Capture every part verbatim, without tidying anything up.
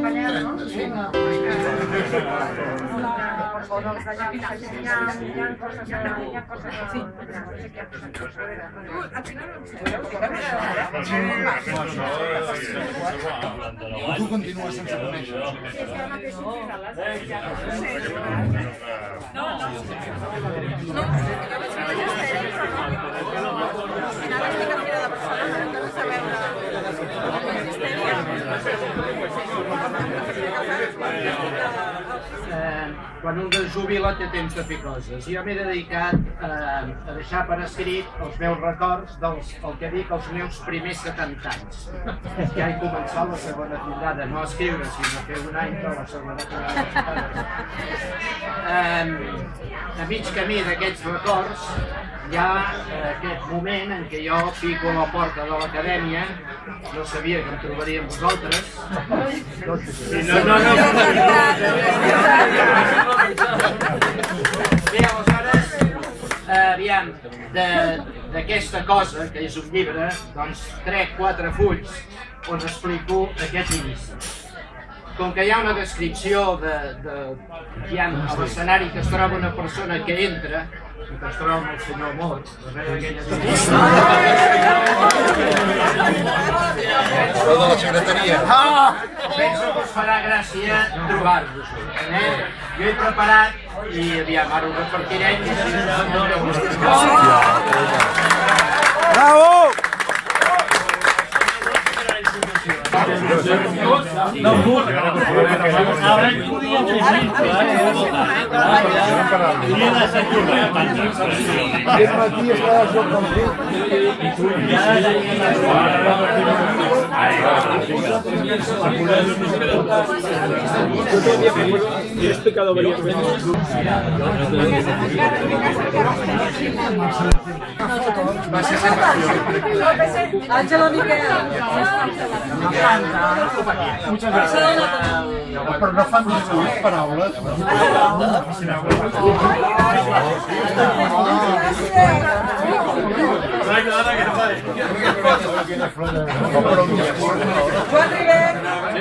O dels d'allà que hi ha coses així. Tu continues sense conèixer. No, no. No, jo vaig fer la gestera, però no. Al final estic a Fira de Barcelona, encara saber la quan un es jubila té temps de fer coses. Jo m'he dedicat a deixar per escrit els meus records dels, el que dic, els meus primers setanta anys. Ja he començat la segona tindada, no a escriure, sinó a fer un any per la segona tindada. A mig camí d'aquests records hi ha aquest moment en què jo pico a la porta de l'acadèmia, no sabia que em trobaria amb vosaltres. No, no, no. Bé, aleshores, aviam, d'aquesta cosa, que és un llibre, doncs trec quatre fulls on explico aquest inici. Com que hi ha una descripció de, a l'escenari que es troba una persona que entra, que es troba amb el senyor Mort, darrere aquella direcció. Però de la secretaria. Penso que us farà gràcia trobar-vos. Jo he preparat i aviam, ara ho repartirem. Bravo! No, ara et podia fer Aquest matí estava sota el fit. He explicado varias veces. Àngela Miquel. Muchas gracias. Però no fan les dues paraules. Joan Ribert.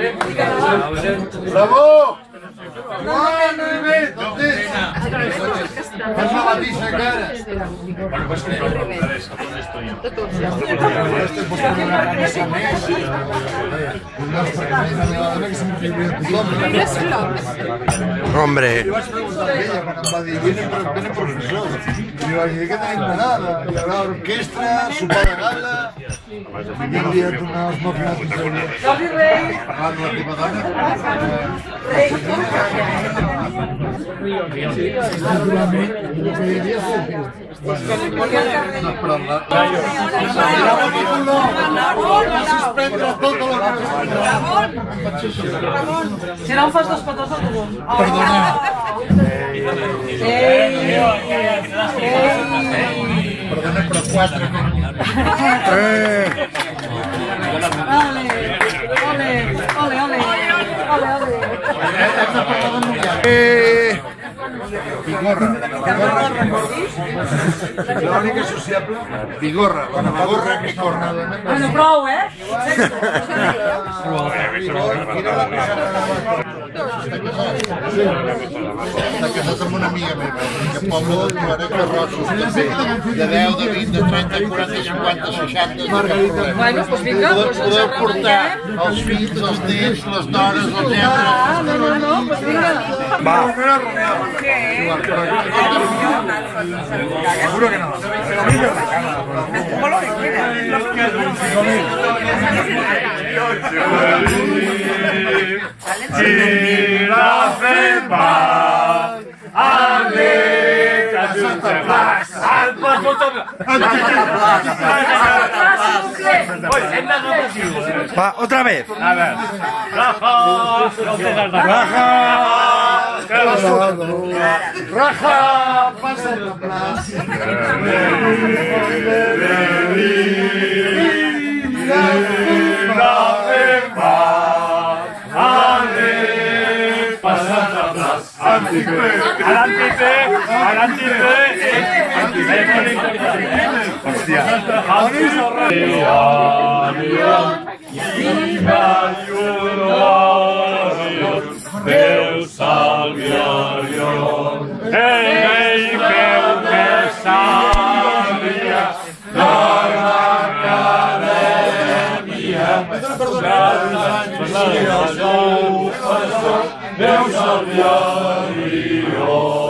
Bravo! Joan Ribert! Fes la mateixa cara. Hombre. Jo vaig preguntar a ella quan em va dir venen professors. I li vaig dir, què tenim donada? Hi haurà orquestra, sopar de gala... I m'he enviat unes mòfiles Jordi Rey. parlant de la teva dona. Rey. Però la... suspendre tot el que... Si no em fas dos petons al cogum. Perdona. Perdona, però quatre... Ole, ole, ole, ole, ole, ole. Bigorra. L'única associable? Bigorra, la Navagorra que corre. Bueno, prou, eh? Està casat amb una amiga meva, que Pablo Claret Carrossos, també, de deu, de vint, de trenta, quaranta, cinquanta, seixanta, Bueno, doncs vinga, doncs ens podeu portar reunirem. els fills, els nets, les dones, els gendres... Ah, no, no, no, doncs vinga. Va. Seguro que no. Gira fent pas, aleca sense pas, al pasó Va, otra vez. A ver. Raja, Raja. Raja, passa el plaç. Hòstia. Déu salvi Oriol. Ei, ei, Déu que sàvia de l'acadèmia, Déu salvi Oriol.